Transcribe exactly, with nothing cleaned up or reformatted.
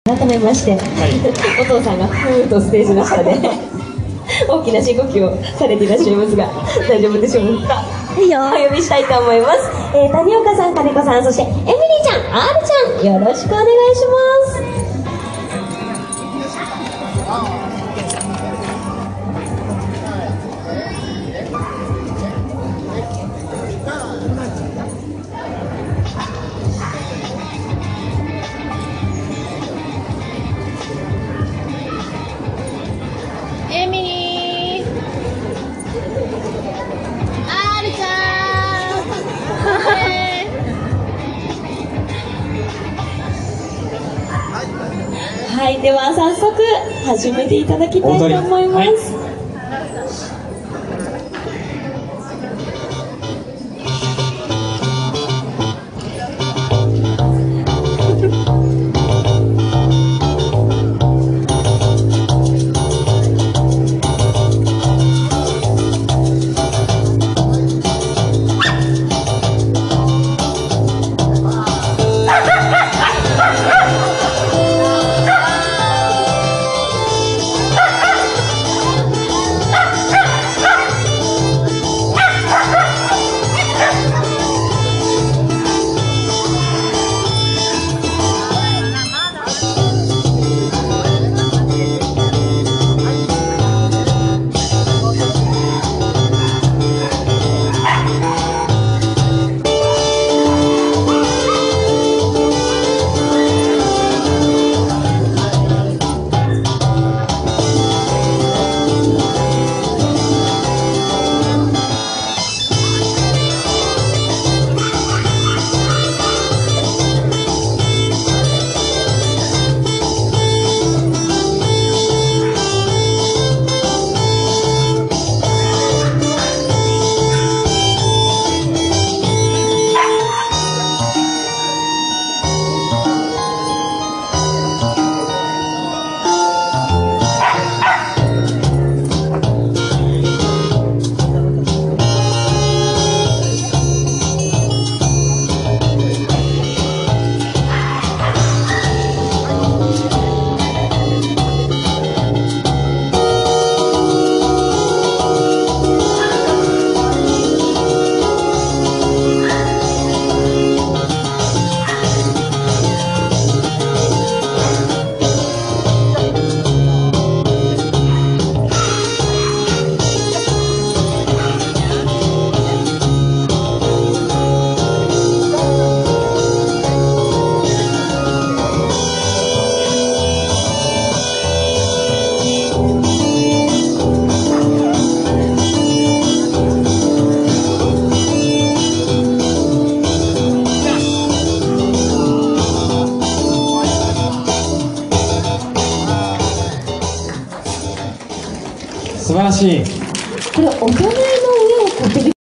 改めまして、はい、お父さんがふーっとステージの下で大きな深呼吸をされていらっしゃいますが、大丈夫でしょうか。いいよ。お呼びしたいと思います。えー、谷岡さん、金子さん、そしてエミリーちゃん、R ちゃん、よろしくお願いします。 エミリー、R ちゃん、 はい、では早速始めていただきたいと思います。 素晴らしい。 これお金の上をこける